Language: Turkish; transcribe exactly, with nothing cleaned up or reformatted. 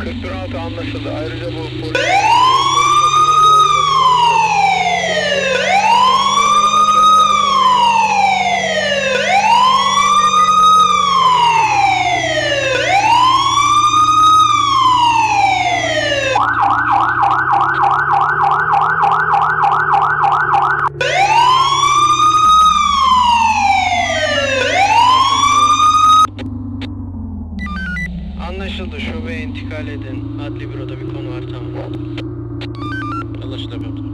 kırk bir altı anlaşıldı. Ayrıca bu polis... Anlaşıldı. Şubeye intikal edin. Adli büroda bir konu var, tamam. Anlaşıldı efendim.